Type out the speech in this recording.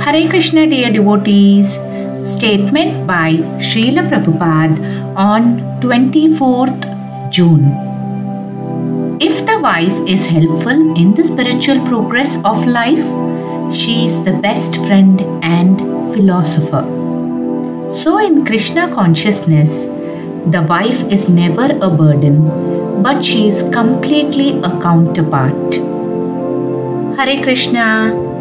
Hare Krishna, dear devotees. Statement by Srila Prabhupada on 24th June. If the wife is helpful in the spiritual progress of life, she is the best friend and philosopher. So in Krishna consciousness, the wife is never a burden, but she is completely a counterpart. Hare Krishna.